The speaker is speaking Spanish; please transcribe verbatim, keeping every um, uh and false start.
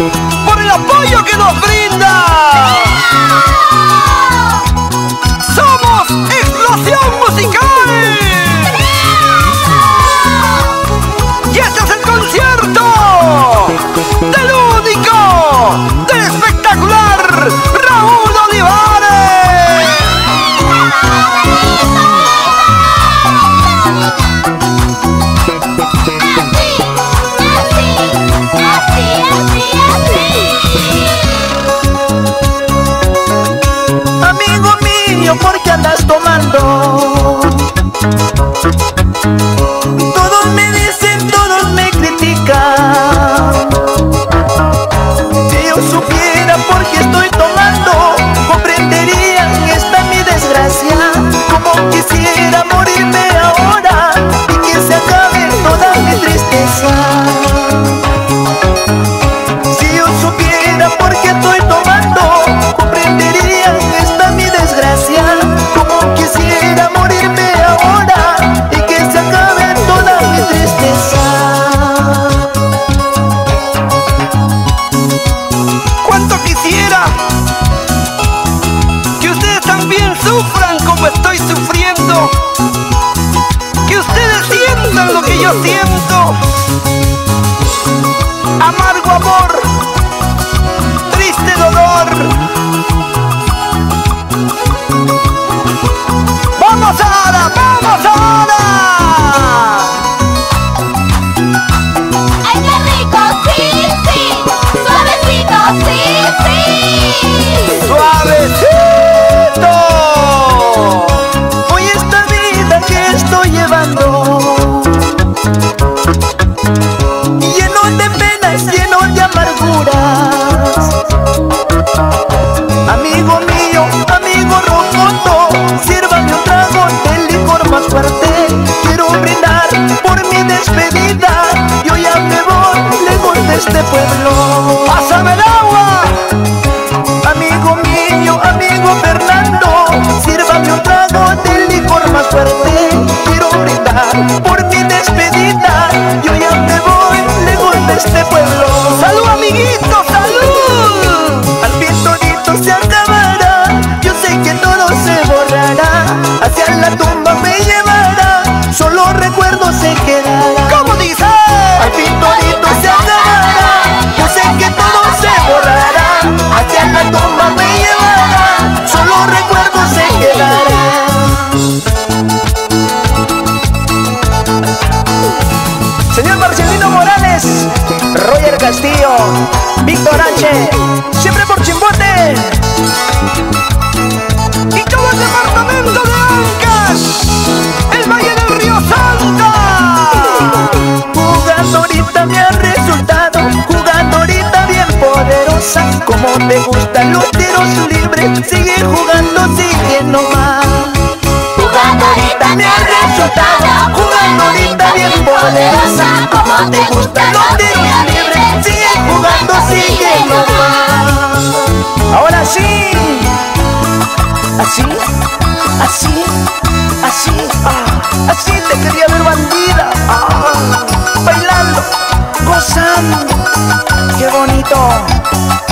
por el apoyo que nos brinda. ¡Somos Explosión Musical! ¡Y este es el concierto del único, del espectacular Raúl Olivares! Amigo mío, ¿por qué andas tomando? Todos me dicen, todos me critican. Si yo supiera por qué estoy tomando, comprenderían esta mi desgracia. Como quisiera morirme ahora y que se acabe toda mi tristeza. Si yo supiera por qué estoy tomando, comprenderían esta mi desgracia. Como quisiera morirme ahora y que se acabe toda mi tristeza. ¡Cuánto quisiera que ustedes también sufran como estoy sufriendo! Que ustedes sientan lo que yo siento. Amargo amor, triste dolor. ¡Vamos ahora! ¡Vamos ahora! ¡Ay, qué rico! ¡Sí, sí! ¡Suavecito! ¡Sí, sí! ¡Suavecito! Hoy esta vida que estoy llevando, lleno de penas, lleno de amarguras. Amigo mío, amigo rocoto, sírvame un trago del licor más fuerte. Quiero brindar por mi despedida. Yo ya me voy lejos de este pueblo. ¡Pásame el agua! Amigo mío, amigo Fernando, sírvame un trago del licor más fuerte. Quiero brindar por mi despedida. Yo ya me voy lejos de este pueblo. ¡Salud, amiguito! ¡Salud! Al fin todito se acabará. Yo sé que todo se borrará. Hacia la tumba me llevará. Solo recuerdo se quedará. ¿Cómo dice? Al fin todito se acabará. Yo sé que todo se borrará. Hacia la tumba me llevará. Solo recuerdo se quedará. Señor Marcelino Morales, Roger Castillo, Víctor H, siempre por Chimbote. Y todo el departamento de Ancash, el Valle del Río Santa. Jugando ahorita me ha resultado, jugando ahorita bien poderosa. Como te gustan los tiros libres, sigue jugando, sigue nomás. Jugando ahorita Me ha resultado, jugando ahorita bien poderosa. Como te gustan los tiros libres, sigue jugando, sigue nomás. Ahora sí, así, así, así, ah, así te quería ver, bandida, ah, bailando, gozando, qué bonito.